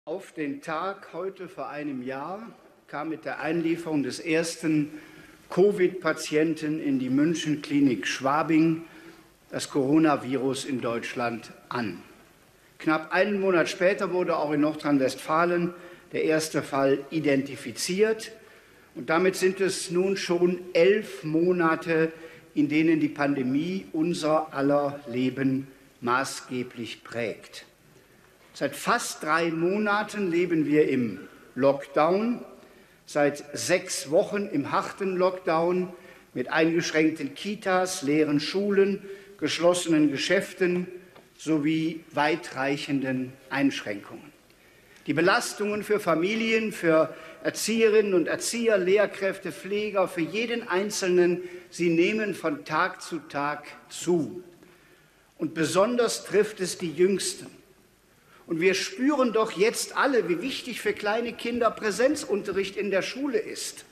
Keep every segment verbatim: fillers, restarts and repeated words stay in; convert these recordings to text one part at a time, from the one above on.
Auf den Tag heute vor einem Jahr kam mit der Einlieferung des ersten Covid-Patienten in die München-Klinik Schwabing das Coronavirus in Deutschland an. Knapp einen Monat später wurde auch in Nordrhein-Westfalen der erste Fall identifiziert. Und damit sind es nun schon elf Monate, in denen die Pandemie unser aller Leben maßgeblich prägt. Seit fast drei Monaten leben wir im Lockdown, seit sechs Wochen im harten Lockdown mit eingeschränkten Kitas, leeren Schulen, geschlossenen Geschäften sowie weitreichenden Einschränkungen. Die Belastungen für Familien, für Erzieherinnen und Erzieher, Lehrkräfte, Pfleger, für jeden Einzelnen, sie nehmen von Tag zu Tag zu. Und besonders trifft es die Jüngsten. Und wir spüren doch jetzt alle, wie wichtig für kleine Kinder Präsenzunterricht in der Schule ist.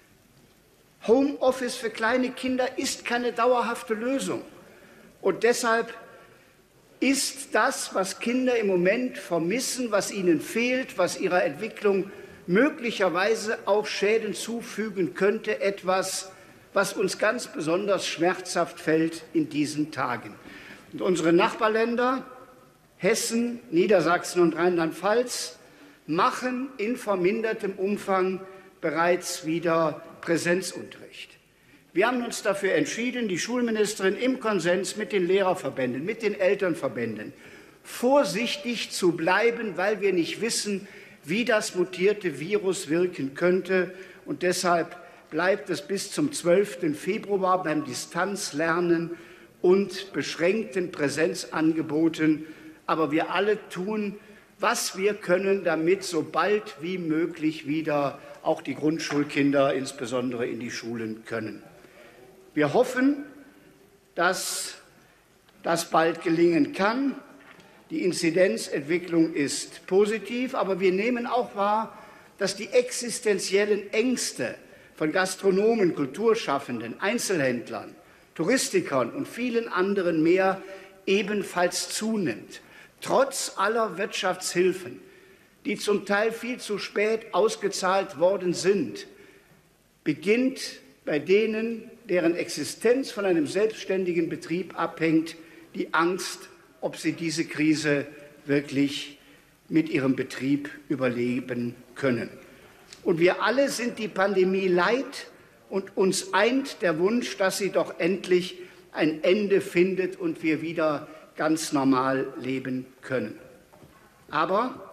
Homeoffice für kleine Kinder ist keine dauerhafte Lösung. Und deshalb ist das, was Kinder im Moment vermissen, was ihnen fehlt, was ihrer Entwicklung möglicherweise auch Schäden zufügen könnte, etwas, was uns ganz besonders schmerzhaft fällt in diesen Tagen. Und unsere Nachbarländer Hessen, Niedersachsen und Rheinland-Pfalz machen in vermindertem Umfang bereits wieder Präsenzunterricht. Wir haben uns dafür entschieden, die Schulministerin im Konsens mit den Lehrerverbänden, mit den Elternverbänden vorsichtig zu bleiben, weil wir nicht wissen, wie das mutierte Virus wirken könnte. Und deshalb bleibt es bis zum zwölften Februar beim Distanzlernen und beschränkten Präsenzangeboten. Aber wir alle tun, was wir können, damit so bald wie möglich wieder auch die Grundschulkinder insbesondere in die Schulen können. Wir hoffen, dass das bald gelingen kann. Die Inzidenzentwicklung ist positiv, aber wir nehmen auch wahr, dass die existenziellen Ängste von Gastronomen, Kulturschaffenden, Einzelhändlern, Touristikern und vielen anderen mehr ebenfalls zunimmt. Trotz aller Wirtschaftshilfen, die zum Teil viel zu spät ausgezahlt worden sind, beginnt bei denen, deren Existenz von einem selbstständigen Betrieb abhängt, die Angst, ob sie diese Krise wirklich mit ihrem Betrieb überleben können. Und wir alle sind die Pandemie leid und uns eint der Wunsch, dass sie doch endlich ein Ende findet und wir wieder ganz normal leben können. Aber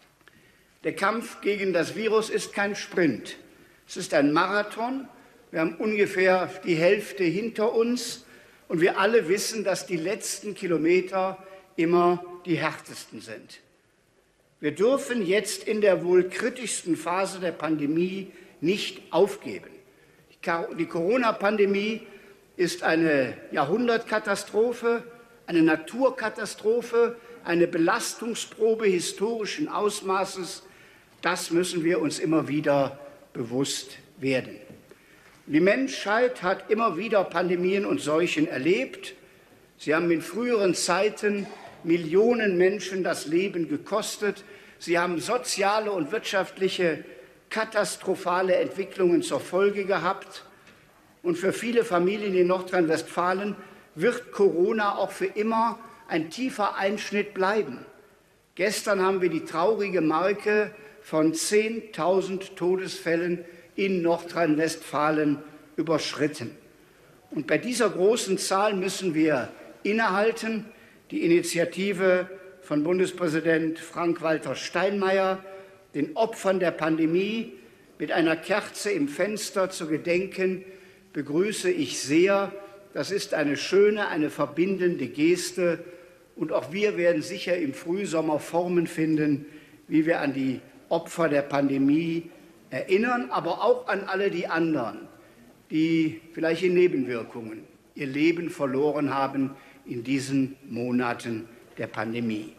der Kampf gegen das Virus ist kein Sprint. Es ist ein Marathon. Wir haben ungefähr die Hälfte hinter uns und wir alle wissen, dass die letzten Kilometer immer die härtesten sind. Wir dürfen jetzt in der wohl kritischsten Phase der Pandemie nicht aufgeben. Die Corona-Pandemie ist eine Jahrhundertkatastrophe, eine Naturkatastrophe, eine Belastungsprobe historischen Ausmaßes. Das müssen wir uns immer wieder bewusst werden. Die Menschheit hat immer wieder Pandemien und Seuchen erlebt. Sie haben in früheren Zeiten Millionen Menschen das Leben gekostet. Sie haben soziale und wirtschaftliche katastrophale Entwicklungen zur Folge gehabt. Und für viele Familien in Nordrhein-Westfalen wird Corona auch für immer ein tiefer Einschnitt bleiben. Gestern haben wir die traurige Marke von zehntausend Todesfällen in Nordrhein-Westfalen überschritten. Und bei dieser großen Zahl müssen wir innehalten. Die Initiative von Bundespräsident Frank-Walter Steinmeier, den Opfern der Pandemie mit einer Kerze im Fenster zu gedenken, begrüße ich sehr. Das ist eine schöne, eine verbindende Geste. Und auch wir werden sicher im Frühsommer Formen finden, wie wir an die Opfer der Pandemie erinnern, aber auch an alle die anderen, die vielleicht in Nebenwirkungen ihr Leben verloren haben in diesen Monaten der Pandemie.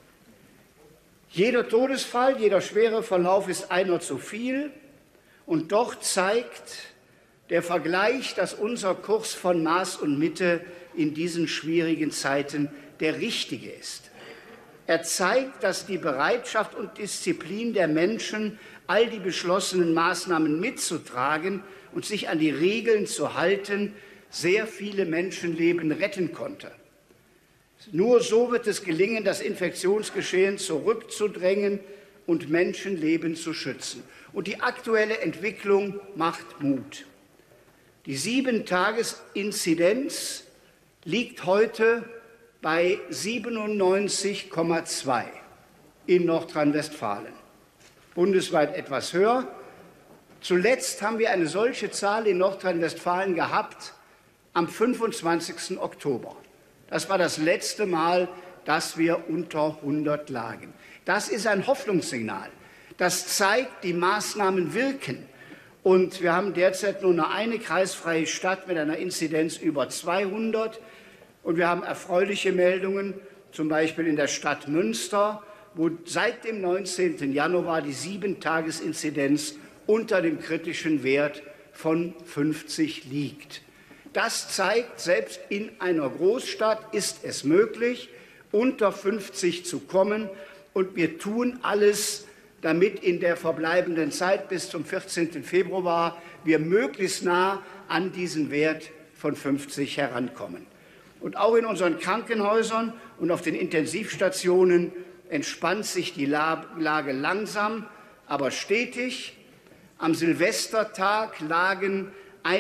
Jeder Todesfall, jeder schwere Verlauf ist einer zu viel. Und doch zeigt der Vergleich, dass unser Kurs von Maß und Mitte in diesen schwierigen Zeiten der richtige ist. Er zeigt, dass die Bereitschaft und Disziplin der Menschen, all die beschlossenen Maßnahmen mitzutragen und sich an die Regeln zu halten, sehr viele Menschenleben retten konnte. Nur so wird es gelingen, das Infektionsgeschehen zurückzudrängen und Menschenleben zu schützen. Und die aktuelle Entwicklung macht Mut. Die Sieben-Tages-Inzidenz liegt heute bei siebenundneunzig Komma zwei in Nordrhein-Westfalen, bundesweit etwas höher. Zuletzt haben wir eine solche Zahl in Nordrhein-Westfalen gehabt am fünfundzwanzigsten Oktober. Das war das letzte Mal, dass wir unter hundert lagen. Das ist ein Hoffnungssignal. Das zeigt, die Maßnahmen wirken. Und wir haben derzeit nur noch eine kreisfreie Stadt mit einer Inzidenz über zweihundert. Und wir haben erfreuliche Meldungen, zum Beispiel in der Stadt Münster, wo seit dem neunzehnten Januar die Sieben-Tages-Inzidenz unter dem kritischen Wert von fünfzig liegt. Das zeigt, selbst in einer Großstadt ist es möglich, unter fünfzig zu kommen. Und wir tun alles, damit in der verbleibenden Zeit bis zum vierzehnten Februar wir möglichst nah an diesen Wert von fünfzig herankommen. Und auch in unseren Krankenhäusern und auf den Intensivstationen entspannt sich die Lage langsam, aber stetig. Am Silvestertag lagen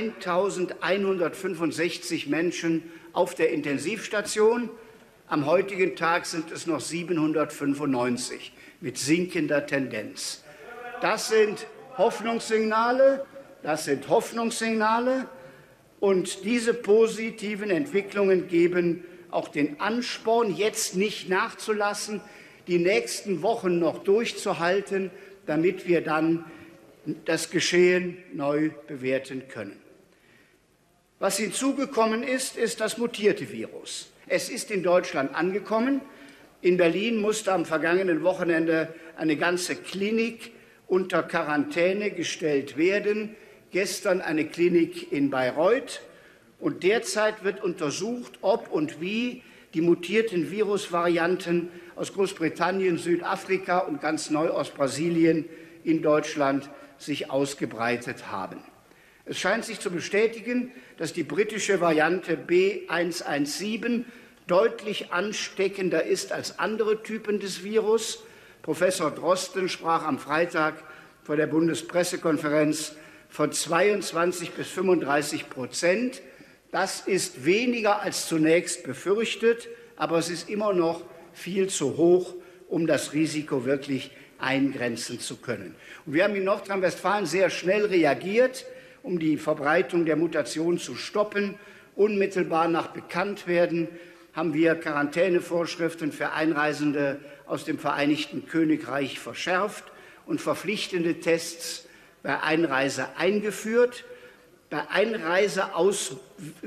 eintausendeinhundertfünfundsechzig Menschen auf der Intensivstation. Am heutigen Tag sind es noch siebenhundertfünfundneunzig mit sinkender Tendenz. Das sind Hoffnungssignale, das sind Hoffnungssignale. Und diese positiven Entwicklungen geben auch den Ansporn, jetzt nicht nachzulassen, die nächsten Wochen noch durchzuhalten, damit wir dann das Geschehen neu bewerten können. Was hinzugekommen ist, ist das mutierte Virus. Es ist in Deutschland angekommen. In Berlin musste am vergangenen Wochenende eine ganze Klinik unter Quarantäne gestellt werden. Gestern eine Klinik in Bayreuth. Und derzeit wird untersucht, ob und wie die mutierten Virusvarianten aus Großbritannien, Südafrika und ganz neu aus Brasilien in Deutschland sich ausgebreitet haben. Es scheint sich zu bestätigen, dass die britische Variante B eins eins sieben deutlich ansteckender ist als andere Typen des Virus. Professor Drosten sprach am Freitag vor der Bundespressekonferenz von zweiundzwanzig bis fünfunddreißig Prozent. Das ist weniger als zunächst befürchtet, aber es ist immer noch viel zu hoch, um das Risiko wirklich eingrenzen zu können. Und wir haben in Nordrhein-Westfalen sehr schnell reagiert, um die Verbreitung der Mutation zu stoppen. Unmittelbar nach Bekanntwerden haben wir Quarantänevorschriften für Einreisende aus dem Vereinigten Königreich verschärft und verpflichtende Tests bei Einreise eingeführt. Bei Einreise aus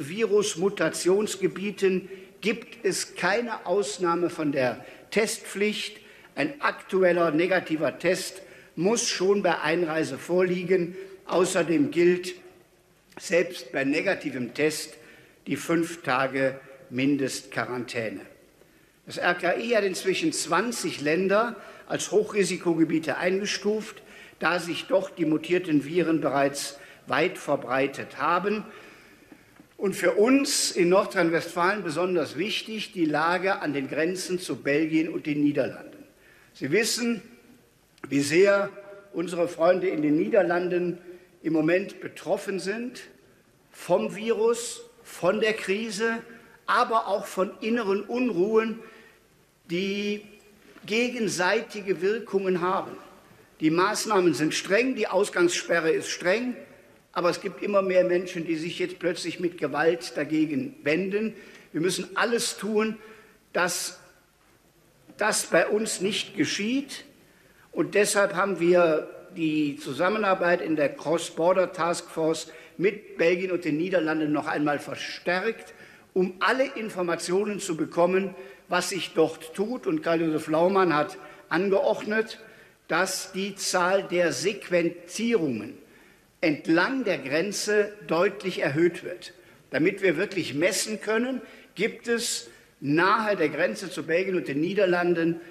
Virusmutationsgebieten gibt es keine Ausnahme von der Testpflicht. Ein aktueller negativer Test muss schon bei Einreise vorliegen. Außerdem gilt selbst bei negativem Test die fünf Tage Mindestquarantäne. Das R K I hat inzwischen zwanzig Länder als Hochrisikogebiete eingestuft, da sich doch die mutierten Viren bereits weit verbreitet haben. Und für uns in Nordrhein-Westfalen besonders wichtig die Lage an den Grenzen zu Belgien und den Niederlanden. Sie wissen, wie sehr unsere Freunde in den Niederlanden im Moment betroffen sind vom Virus, von der Krise, aber auch von inneren Unruhen, die gegenseitige Wirkungen haben. Die Maßnahmen sind streng, die Ausgangssperre ist streng, aber es gibt immer mehr Menschen, die sich jetzt plötzlich mit Gewalt dagegen wenden. Wir müssen alles tun, dass das bei uns nicht geschieht. Und deshalb haben wir die Zusammenarbeit in der Cross-Border-Taskforce mit Belgien und den Niederlanden noch einmal verstärkt, um alle Informationen zu bekommen, was sich dort tut. Und Karl-Josef Laumann hat angeordnet, dass die Zahl der Sequenzierungen entlang der Grenze deutlich erhöht wird. Damit wir wirklich messen können, gibt es nahe der Grenze zu Belgien und den Niederlanden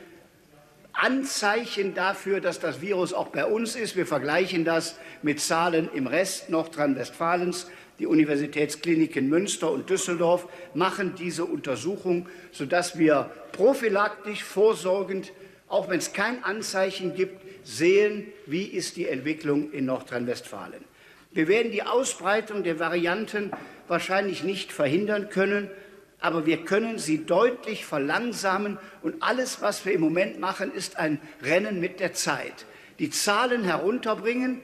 Anzeichen dafür, dass das Virus auch bei uns ist. Wir vergleichen das mit Zahlen im Rest Nordrhein-Westfalens. Die Universitätskliniken Münster und Düsseldorf machen diese Untersuchung, sodass wir prophylaktisch, vorsorgend, auch wenn es kein Anzeichen gibt, sehen, wie ist die Entwicklung in Nordrhein-Westfalen. Wir werden die Ausbreitung der Varianten wahrscheinlich nicht verhindern können, aber wir können sie deutlich verlangsamen. Und alles, was wir im Moment machen, ist ein Rennen mit der Zeit. Die Zahlen herunterbringen,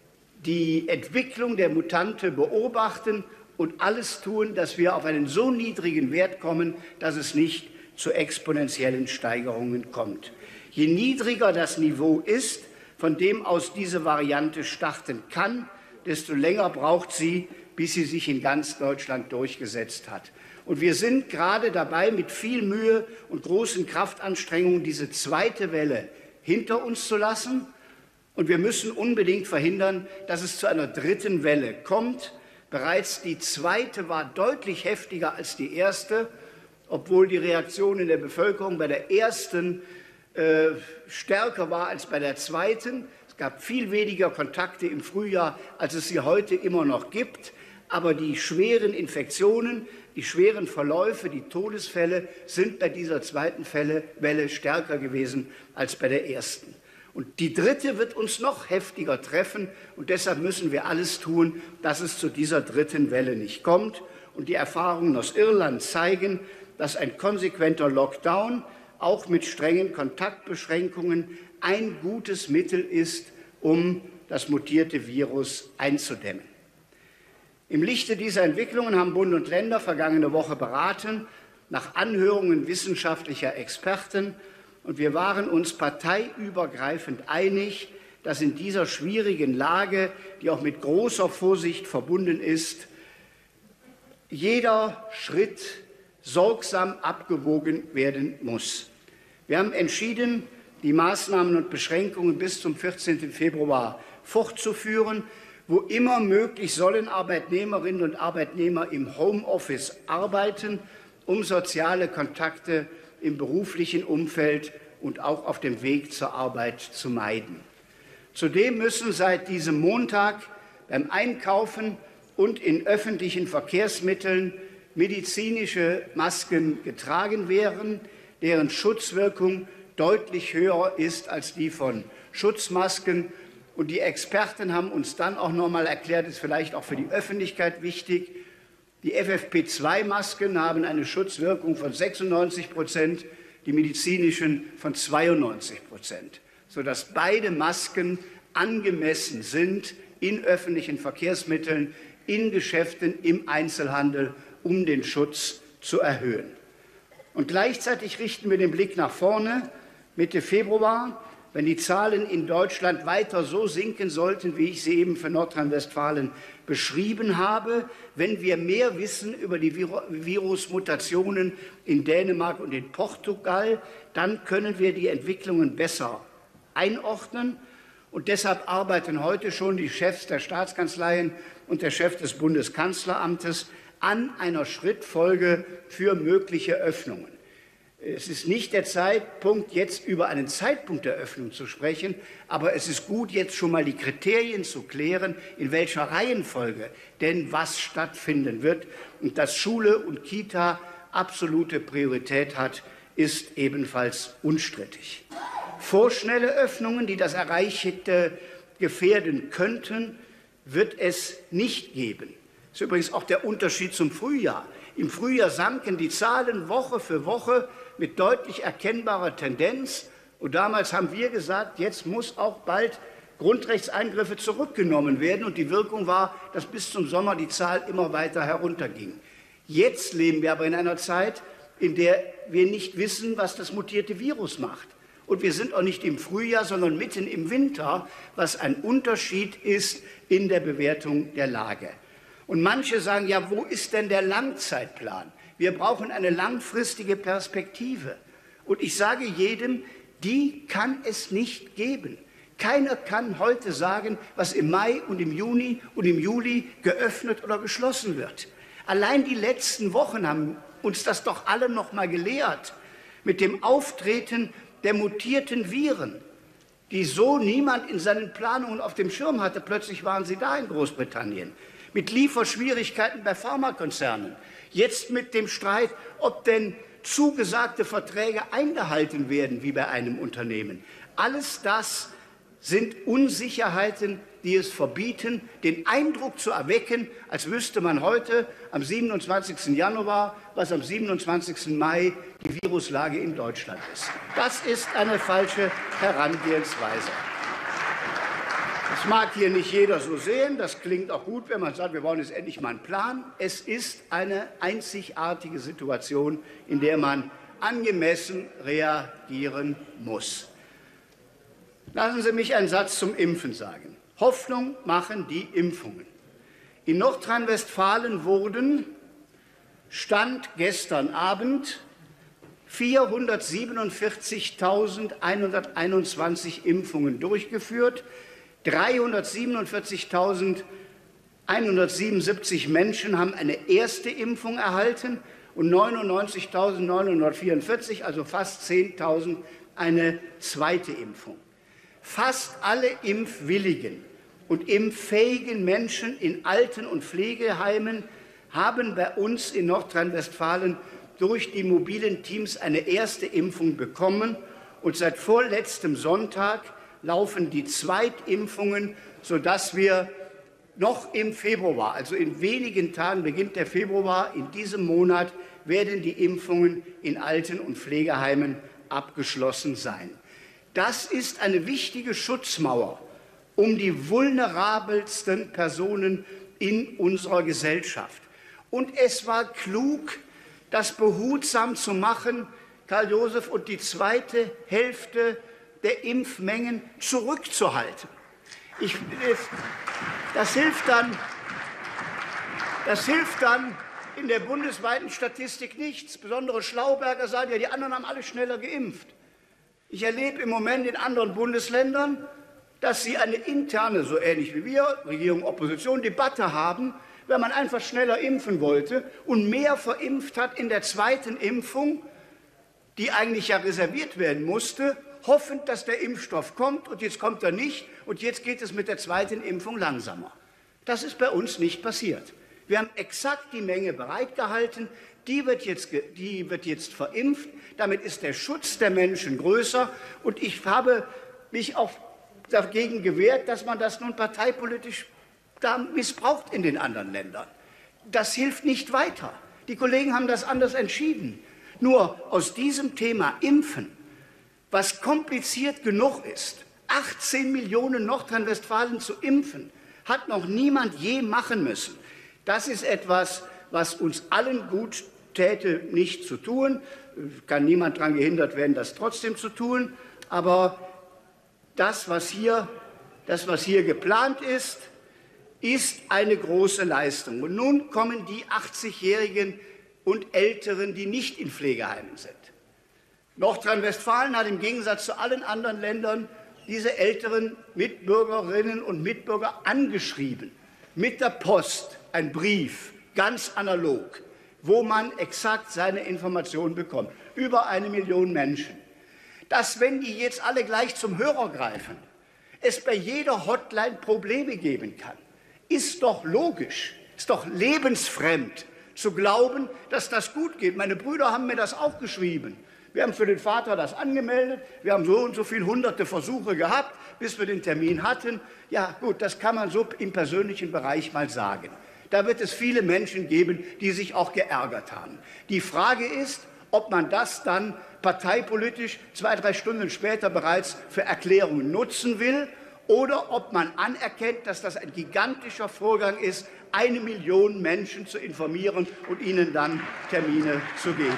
die Entwicklung der Mutante beobachten und alles tun, dass wir auf einen so niedrigen Wert kommen, dass es nicht zu exponentiellen Steigerungen kommt. Je niedriger das Niveau ist, von dem aus diese Variante starten kann, desto länger braucht sie, bis sie sich in ganz Deutschland durchgesetzt hat. Und wir sind gerade dabei, mit viel Mühe und großen Kraftanstrengungen diese zweite Welle hinter uns zu lassen. Und wir müssen unbedingt verhindern, dass es zu einer dritten Welle kommt. Bereits die zweite war deutlich heftiger als die erste, obwohl die Reaktion in der Bevölkerung bei der ersten äh, stärker war als bei der zweiten. Es gab viel weniger Kontakte im Frühjahr, als es sie heute immer noch gibt. Aber die schweren Infektionen, die schweren Verläufe, die Todesfälle sind bei dieser zweiten Welle stärker gewesen als bei der ersten. Und die dritte wird uns noch heftiger treffen. Und deshalb müssen wir alles tun, dass es zu dieser dritten Welle nicht kommt. Und die Erfahrungen aus Irland zeigen, dass ein konsequenter Lockdown auch mit strengen Kontaktbeschränkungen ein gutes Mittel ist, um das mutierte Virus einzudämmen. Im Lichte dieser Entwicklungen haben Bund und Länder vergangene Woche beraten, nach Anhörungen wissenschaftlicher Experten. Und wir waren uns parteiübergreifend einig, dass in dieser schwierigen Lage, die auch mit großer Vorsicht verbunden ist, jeder Schritt sorgsam abgewogen werden muss. Wir haben entschieden, die Maßnahmen und Beschränkungen bis zum vierzehnten Februar fortzuführen. Wo immer möglich sollen Arbeitnehmerinnen und Arbeitnehmer im Homeoffice arbeiten, um soziale Kontakte im beruflichen Umfeld und auch auf dem Weg zur Arbeit zu meiden. Zudem müssen seit diesem Montag beim Einkaufen und in öffentlichen Verkehrsmitteln medizinische Masken getragen werden, deren Schutzwirkung deutlich höher ist als die von Schutzmasken. Und die Experten haben uns dann auch noch mal erklärt, ist vielleicht auch für die Öffentlichkeit wichtig, die F F P zwei Masken haben eine Schutzwirkung von sechsundneunzig Prozent, die medizinischen von zweiundneunzig Prozent, sodass beide Masken angemessen sind in öffentlichen Verkehrsmitteln, in Geschäften, im Einzelhandel, um den Schutz zu erhöhen. Und gleichzeitig richten wir den Blick nach vorne. Mitte Februar, wenn die Zahlen in Deutschland weiter so sinken sollten, wie ich sie eben für Nordrhein-Westfalen beschrieben habe, wenn wir mehr wissen über die Virusmutationen in Dänemark und in Portugal, dann können wir die Entwicklungen besser einordnen. Und deshalb arbeiten heute schon die Chefs der Staatskanzleien und der Chef des Bundeskanzleramtes an einer Schrittfolge für mögliche Öffnungen. Es ist nicht der Zeitpunkt, jetzt über einen Zeitpunkt der Öffnung zu sprechen, aber es ist gut, jetzt schon mal die Kriterien zu klären, in welcher Reihenfolge denn was stattfinden wird. Und dass Schule und Kita absolute Priorität hat, ist ebenfalls unstrittig. Vorschnelle Öffnungen, die das Erreichte gefährden könnten, wird es nicht geben. Das ist übrigens auch der Unterschied zum Frühjahr. Im Frühjahr sanken die Zahlen Woche für Woche mit deutlich erkennbarer Tendenz. Und damals haben wir gesagt, jetzt muss auch bald Grundrechtseingriffe zurückgenommen werden. Und die Wirkung war, dass bis zum Sommer die Zahl immer weiter herunterging. Jetzt leben wir aber in einer Zeit, in der wir nicht wissen, was das mutierte Virus macht. Und wir sind auch nicht im Frühjahr, sondern mitten im Winter, was ein Unterschied ist in der Bewertung der Lage. Und manche sagen, ja, wo ist denn der Langzeitplan? Wir brauchen eine langfristige Perspektive. Und ich sage jedem, die kann es nicht geben. Keiner kann heute sagen, was im Mai und im Juni und im Juli geöffnet oder geschlossen wird. Allein die letzten Wochen haben uns das doch alle noch mal gelehrt, mit dem Auftreten der mutierten Viren, die so niemand in seinen Planungen auf dem Schirm hatte. Plötzlich waren sie da in Großbritannien, mit Lieferschwierigkeiten bei Pharmakonzernen, jetzt mit dem Streit, ob denn zugesagte Verträge eingehalten werden wie bei einem Unternehmen. Alles das sind Unsicherheiten, die es verbieten, den Eindruck zu erwecken, als wüsste man heute am siebenundzwanzigsten Januar, was am siebenundzwanzigsten Mai die Viruslage in Deutschland ist. Das ist eine falsche Herangehensweise. Das mag hier nicht jeder so sehen. Das klingt auch gut, wenn man sagt, wir wollen jetzt endlich mal einen Plan. Es ist eine einzigartige Situation, in der man angemessen reagieren muss. Lassen Sie mich einen Satz zum Impfen sagen. Hoffnung machen die Impfungen. In Nordrhein-Westfalen wurden Stand gestern Abend vierhundertsiebenundvierzigtausendeinhunderteinundzwanzig Impfungen durchgeführt. dreihundertsiebenundvierzigtausendeinhundertsiebenundsiebzig Menschen haben eine erste Impfung erhalten und neunundneunzigtausendneunhundertvierundvierzig, also fast zehntausend, eine zweite Impfung. Fast alle impfwilligen und impffähigen Menschen in Alten- und Pflegeheimen haben bei uns in Nordrhein-Westfalen durch die mobilen Teams eine erste Impfung bekommen. Und seit vorletztem Sonntag laufen die Zweitimpfungen, sodass wir noch im Februar, also in wenigen Tagen beginnt der Februar, in diesem Monat werden die Impfungen in Alten- und Pflegeheimen abgeschlossen sein. Das ist eine wichtige Schutzmauer um die vulnerabelsten Personen in unserer Gesellschaft. Und es war klug, das behutsam zu machen, Karl Josef, und die zweite Hälfte der Impfmengen zurückzuhalten. Ich, das, hilft dann, das hilft dann in der bundesweiten Statistik nichts. Besondere Schlauberger sagen ja, die anderen haben alle schneller geimpft. Ich erlebe im Moment in anderen Bundesländern, dass sie eine interne, so ähnlich wie wir, Regierung, Opposition, Debatte haben, weil man einfach schneller impfen wollte und mehr verimpft hat in der zweiten Impfung, die eigentlich ja reserviert werden musste, hoffend, dass der Impfstoff kommt, und jetzt kommt er nicht, und jetzt geht es mit der zweiten Impfung langsamer. Das ist bei uns nicht passiert. Wir haben exakt die Menge bereitgehalten, die wird jetzt, die wird jetzt verimpft, damit ist der Schutz der Menschen größer, und ich habe mich auch dagegen gewehrt, dass man das nun parteipolitisch da missbraucht in den anderen Ländern. Das hilft nicht weiter. Die Kollegen haben das anders entschieden. Nur aus diesem Thema Impfen, was kompliziert genug ist, achtzehn Millionen Nordrhein-Westfalen zu impfen, hat noch niemand je machen müssen. Das ist etwas, was uns allen gut täte, nicht zu tun. Kann niemand daran gehindert werden, das trotzdem zu tun. Aber das, was hier, das, was hier geplant ist, ist eine große Leistung. Und nun kommen die achtzigjährigen und Älteren, die nicht in Pflegeheimen sind. Nordrhein-Westfalen hat im Gegensatz zu allen anderen Ländern diese älteren Mitbürgerinnen und Mitbürger angeschrieben, mit der Post, ein Brief, ganz analog, wo man exakt seine Informationen bekommt. Über eine Million Menschen. Dass, wenn die jetzt alle gleich zum Hörer greifen, es bei jeder Hotline Probleme geben kann, ist doch logisch, ist doch lebensfremd zu glauben, dass das gut geht. Meine Brüder haben mir das auch geschrieben. Wir haben für den Vater das angemeldet, wir haben so und so viele hunderte Versuche gehabt, bis wir den Termin hatten. Ja gut, das kann man so im persönlichen Bereich mal sagen. Da wird es viele Menschen geben, die sich auch geärgert haben. Die Frage ist, ob man das dann parteipolitisch zwei, drei Stunden später bereits für Erklärungen nutzen will, oder ob man anerkennt, dass das ein gigantischer Vorgang ist, eine Million Menschen zu informieren und ihnen dann Termine zu geben.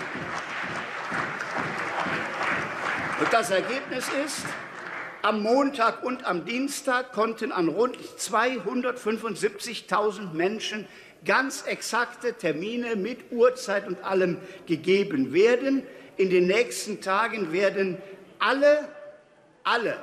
Und das Ergebnis ist, am Montag und am Dienstag konnten an rund zweihundertfünfundsiebzigtausend Menschen ganz exakte Termine mit Uhrzeit und allem gegeben werden. In den nächsten Tagen werden alle, alle,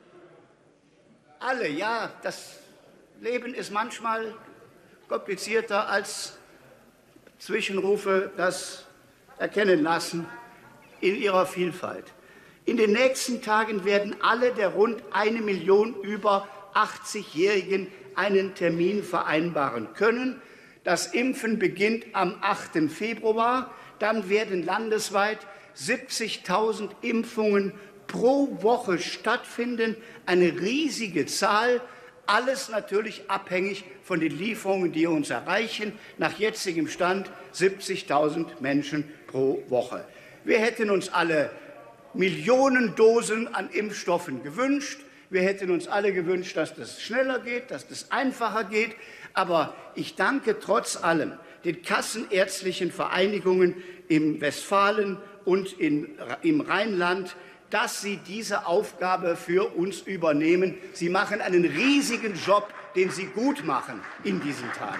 alle, ja, das Leben ist manchmal komplizierter, als Zwischenrufe das erkennen lassen in ihrer Vielfalt. In den nächsten Tagen werden alle der rund eine Million über achtzig-Jährigen einen Termin vereinbaren können. Das Impfen beginnt am achten Februar. Dann werden landesweit siebzigtausend Impfungen pro Woche stattfinden. Eine riesige Zahl. Alles natürlich abhängig von den Lieferungen, die uns erreichen. Nach jetzigem Stand siebzigtausend Menschen pro Woche. Wir hätten uns alle Millionen Dosen an Impfstoffen gewünscht. Wir hätten uns alle gewünscht, dass das schneller geht, dass das einfacher geht. Aber ich danke trotz allem den kassenärztlichen Vereinigungen im Westfalen und in, im Rheinland, dass sie diese Aufgabe für uns übernehmen. Sie machen einen riesigen Job, den sie gut machen in diesen Tagen.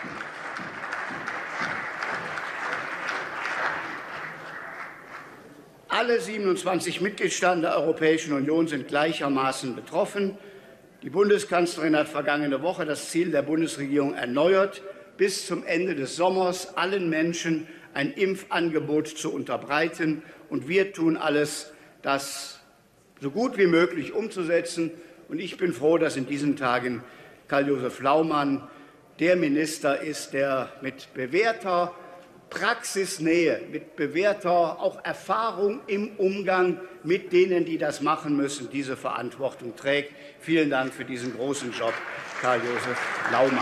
Alle siebenundzwanzig Mitgliedstaaten der Europäischen Union sind gleichermaßen betroffen. Die Bundeskanzlerin hat vergangene Woche das Ziel der Bundesregierung erneuert, bis zum Ende des Sommers allen Menschen ein Impfangebot zu unterbreiten. Und wir tun alles, das so gut wie möglich umzusetzen. Und ich bin froh, dass in diesen Tagen Karl-Josef Laumann der Minister ist, der mit bewährter Praxisnähe, mit bewährter auch Erfahrung im Umgang mit denen, die das machen müssen, diese Verantwortung trägt. Vielen Dank für diesen großen Job, Karl-Josef Laumann.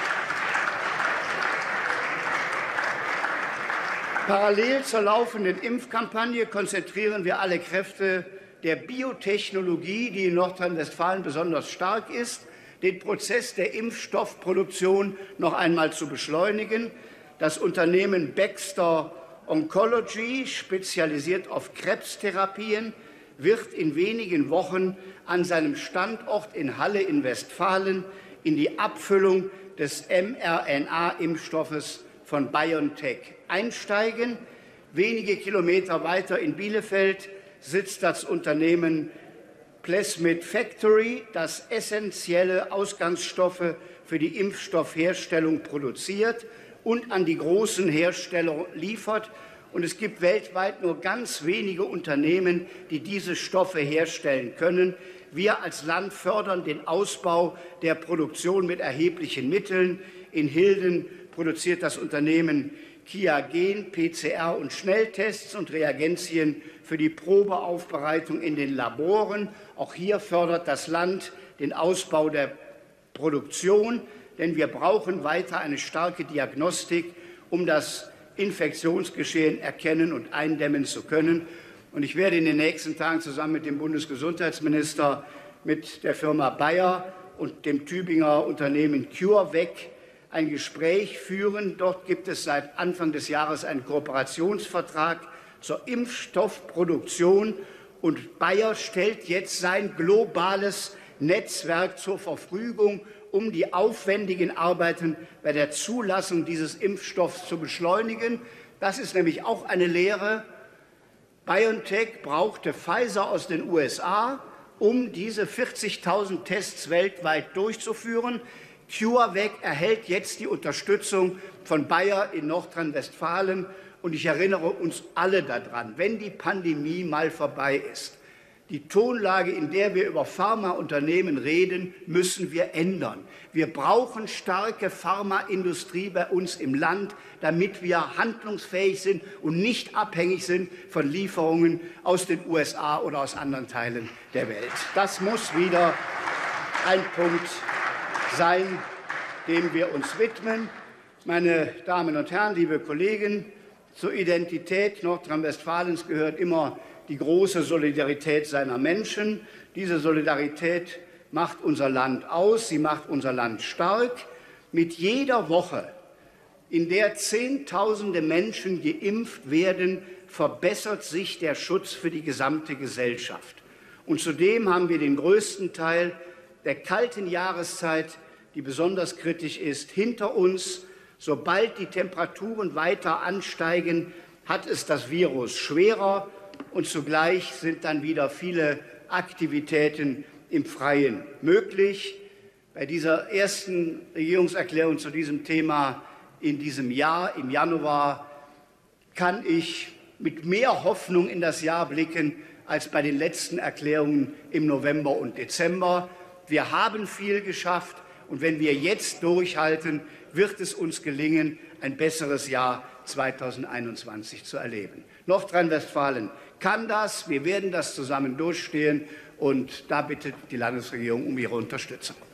Parallel zur laufenden Impfkampagne konzentrieren wir alle Kräfte der Biotechnologie, die in Nordrhein-Westfalen besonders stark ist, den Prozess der Impfstoffproduktion noch einmal zu beschleunigen. Das Unternehmen Baxter Oncology, spezialisiert auf Krebstherapien, wird in wenigen Wochen an seinem Standort in Halle in Westfalen in die Abfüllung des mRNA-Impfstoffes von BioNTech einsteigen. Wenige Kilometer weiter in Bielefeld sitzt das Unternehmen Plasmid Factory, das essentielle Ausgangsstoffe für die Impfstoffherstellung produziert und an die großen Hersteller liefert. Und es gibt weltweit nur ganz wenige Unternehmen, die diese Stoffe herstellen können. Wir als Land fördern den Ausbau der Produktion mit erheblichen Mitteln. In Hilden produziert das Unternehmen Qiagen P C R- und Schnelltests und Reagenzien für die Probeaufbereitung in den Laboren. Auch hier fördert das Land den Ausbau der Produktion, denn wir brauchen weiter eine starke Diagnostik, um das Infektionsgeschehen erkennen und eindämmen zu können. Und ich werde in den nächsten Tagen zusammen mit dem Bundesgesundheitsminister, mit der Firma Bayer und dem Tübinger Unternehmen CureVac ein Gespräch führen. Dort gibt es seit Anfang des Jahres einen Kooperationsvertrag zur Impfstoffproduktion. Und Bayer stellt jetzt sein globales Netzwerk zur Verfügung, um die aufwendigen Arbeiten bei der Zulassung dieses Impfstoffs zu beschleunigen. Das ist nämlich auch eine Lehre. BioNTech brauchte Pfizer aus den U S A, um diese vierzigtausend Tests weltweit durchzuführen. CureVac erhält jetzt die Unterstützung von Bayer in Nordrhein-Westfalen. Und ich erinnere uns alle daran, wenn die Pandemie mal vorbei ist, die Tonlage, in der wir über Pharmaunternehmen reden, müssen wir ändern. Wir brauchen starke Pharmaindustrie bei uns im Land, damit wir handlungsfähig sind und nicht abhängig sind von Lieferungen aus den U S A oder aus anderen Teilen der Welt. Das muss wieder ein Punkt sein, dem wir uns widmen. Meine Damen und Herren, liebe Kollegen, zur Identität Nordrhein-Westfalens gehört immer die große Solidarität seiner Menschen. Diese Solidarität macht unser Land aus, sie macht unser Land stark. Mit jeder Woche, in der Zehntausende Menschen geimpft werden, verbessert sich der Schutz für die gesamte Gesellschaft. Und zudem haben wir den größten Teil der kalten Jahreszeit, die besonders kritisch ist, hinter uns. Sobald die Temperaturen weiter ansteigen, hat es das Virus schwerer. Und zugleich sind dann wieder viele Aktivitäten im Freien möglich. Bei dieser ersten Regierungserklärung zu diesem Thema in diesem Jahr, im Januar, kann ich mit mehr Hoffnung in das Jahr blicken als bei den letzten Erklärungen im November und Dezember. Wir haben viel geschafft, und wenn wir jetzt durchhalten, wird es uns gelingen, ein besseres Jahr zweitausendeinundzwanzig zu erleben. Nordrhein-Westfalen kann das. Wir werden das zusammen durchstehen, und da bittet die Landesregierung um Ihre Unterstützung.